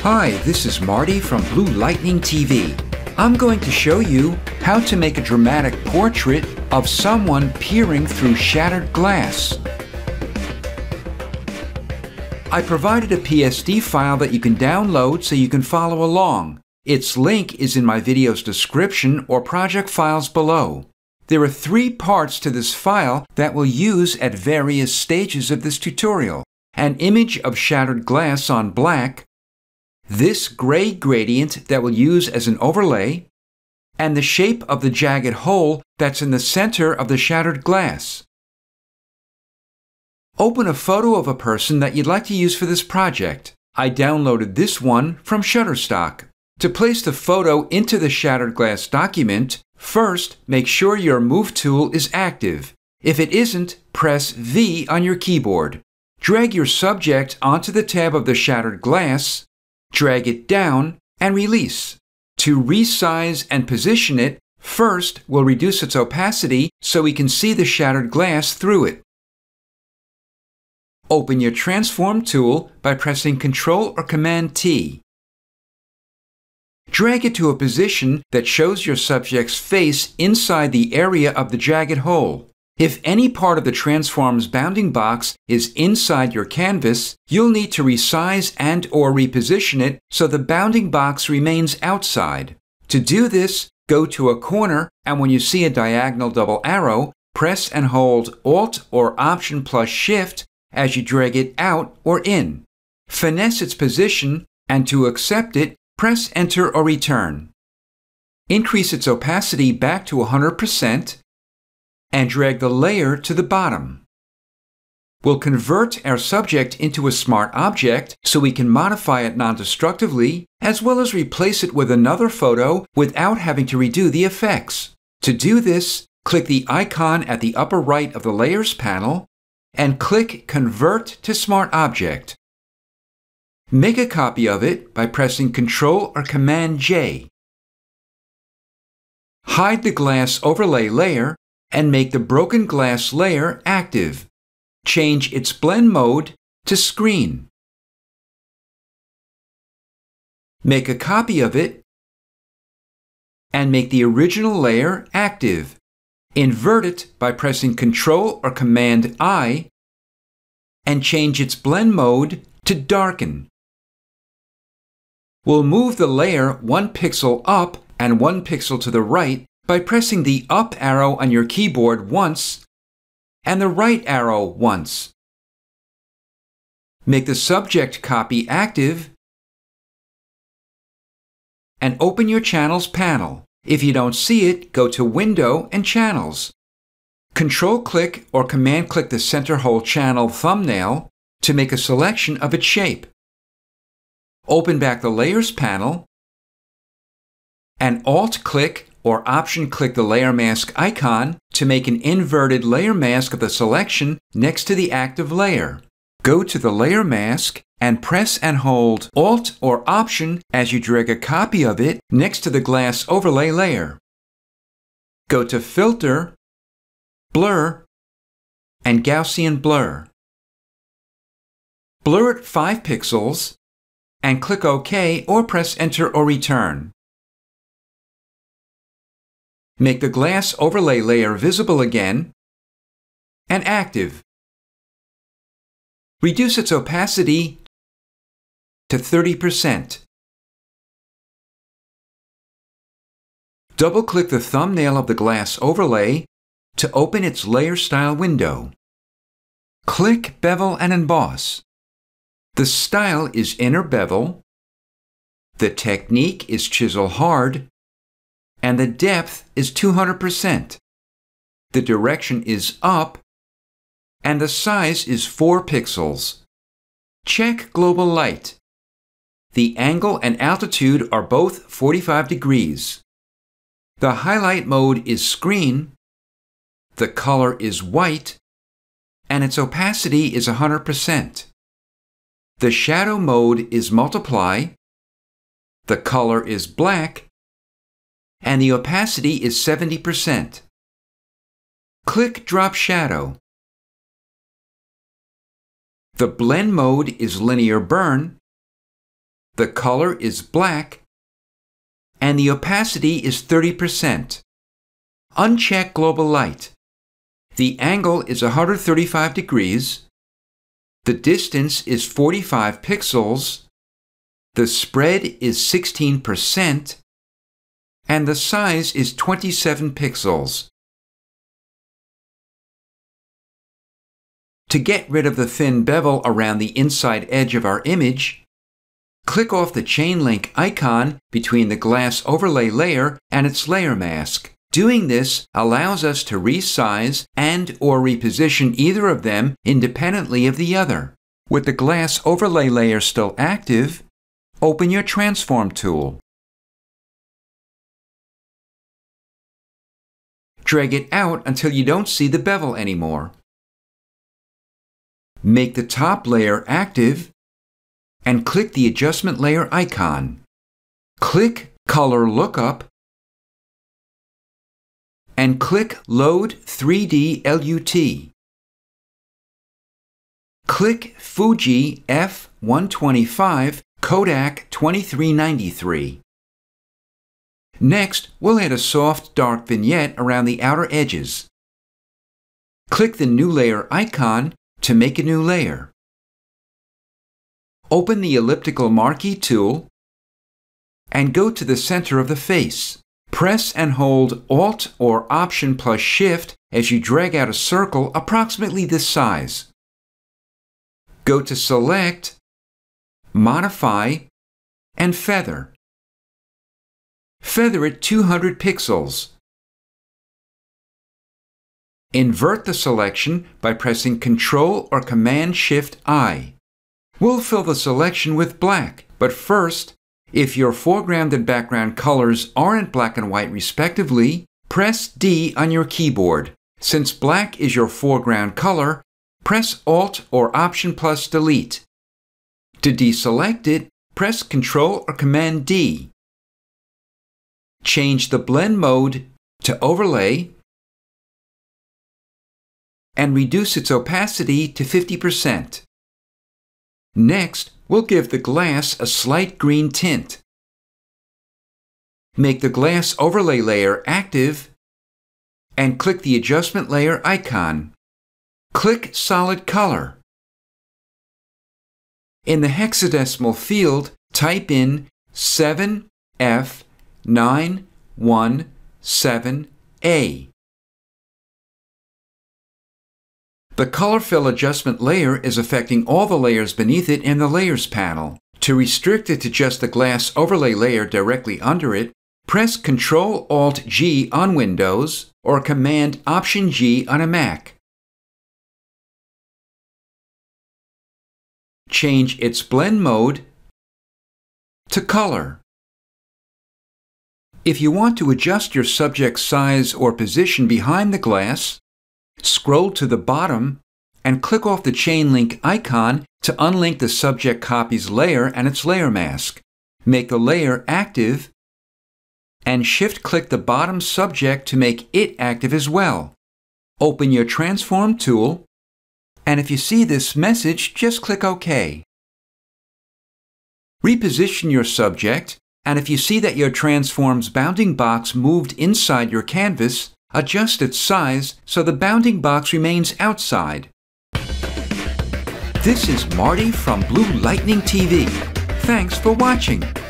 Hi, this is Marty from Blue Lightning TV. I'm going to show you how to make a dramatic portrait of someone peering through shattered glass. I provided a PSD file that you can download so you can follow along. Its link is in my video's description or project files below. There are 3 parts to this file that we'll use at various stages of this tutorial. An image of shattered glass on black, this gray gradient that we'll use as an overlay, and the shape of the jagged hole that's in the center of the shattered glass. Open a photo of a person that you'd like to use for this project. I downloaded this one from Shutterstock. To place the photo into the shattered glass document, first make sure your Move tool is active. If it isn't, press V on your keyboard. Drag your subject onto the tab of the shattered glass, drag it down, and release. To resize and position it, first we'll reduce its opacity so we can see the shattered glass through it. Open your Transform tool by pressing Ctrl or Command T. Drag it to a position that shows your subject's face inside the area of the jagged hole. If any part of the transform's bounding box is inside your canvas, you'll need to resize and/or reposition it so the bounding box remains outside. To do this, go to a corner and when you see a diagonal double arrow, press and hold Alt or Option plus Shift as you drag it out or in. Finesse its position, and to accept it, press Enter or Return. Increase its opacity back to 100%, and drag the layer to the bottom. We'll convert our subject into a smart object so we can modify it non-destructively, as well as replace it with another photo without having to redo the effects. To do this, click the icon at the upper right of the Layers panel and click Convert to Smart Object. Make a copy of it by pressing Ctrl or Command J. Hide the glass overlay layer and make the broken glass layer active. Change its blend mode to Screen. Make a copy of it and make the original layer active. Invert it by pressing Ctrl or Command I and change its blend mode to Darken. We'll move the layer 1 pixel up and 1 pixel to the right by pressing the up arrow on your keyboard once and the right arrow once. Make the subject copy active and open your Channels panel. If you don't see it, go to Window and Channels. Control-click or Command-click the center hole channel thumbnail to make a selection of its shape. Open back the Layers panel and Alt-click or Option-click the layer mask icon to make an inverted layer mask of the selection next to the active layer. Go to the layer mask and press and hold Alt or Option as you drag a copy of it next to the glass overlay layer. Go to Filter, Blur, and Gaussian Blur. Blur it 5 pixels and click OK or press Enter or Return. Make the glass overlay layer visible again and active. Reduce its opacity to 30%. Double-click the thumbnail of the glass overlay to open its layer style window. Click Bevel and Emboss. The style is Inner Bevel, the technique is Chisel Hard, and the depth is 200%. The direction is up, and the size is 4 pixels. Check Global Light. The angle and altitude are both 45 degrees. The highlight mode is Screen, the color is white, and its opacity is 100%. The shadow mode is Multiply, the color is black, and the opacity is 70%. Click Drop Shadow. The blend mode is Linear Burn, the color is black, and the opacity is 30%. Uncheck global light. The angle is 135 degrees. The distance is 45 pixels. The spread is 16%. And the size is 27 pixels. To get rid of the thin bevel around the inside edge of our image, click off the chain link icon between the glass overlay layer and its layer mask. Doing this allows us to resize and/or reposition either of them independently of the other. With the glass overlay layer still active, open your transform tool. Drag it out until you don't see the bevel anymore. Make the top layer active and click the adjustment layer icon. Click Color Lookup and click Load 3D LUT. Click Fuji F125 Kodak 2393. Next, we'll add a soft dark vignette around the outer edges. Click the New Layer icon to make a new layer. Open the elliptical marquee tool and go to the center of the face. Press and hold Alt or Option plus Shift as you drag out a circle approximately this size. Go to Select, Modify, and Feather. Feather it 200 pixels. Invert the selection by pressing Ctrl or Command-Shift-I. We'll fill the selection with black, but first, if your foreground and background colors aren't black and white respectively, press D on your keyboard. Since black is your foreground color, press Alt or Option plus Delete. To deselect it, press Ctrl or Command-D. Change the blend mode to overlay and reduce its opacity to 50%. Next, we'll give the glass a slight green tint. Make the glass overlay layer active and click the adjustment layer icon. Click Solid Color. In the hexadecimal field, type in 7F917A. The color fill adjustment layer is affecting all the layers beneath it in the Layers panel. To restrict it to just the glass overlay layer directly under it, press Ctrl-Alt-G on Windows or Command-Option-G on a Mac. Change its blend mode to color. If you want to adjust your subject's size or position behind the glass, scroll to the bottom and click off the chain link icon to unlink the subject copy's layer and its layer mask. Make the layer active and shift-click the bottom subject to make it active as well. Open your transform tool, and if you see this message, just click OK. Reposition your subject, and if you see that your transform's bounding box moved inside your canvas, adjust its size so the bounding box remains outside. This is Marty from Blue Lightning TV. Thanks for watching.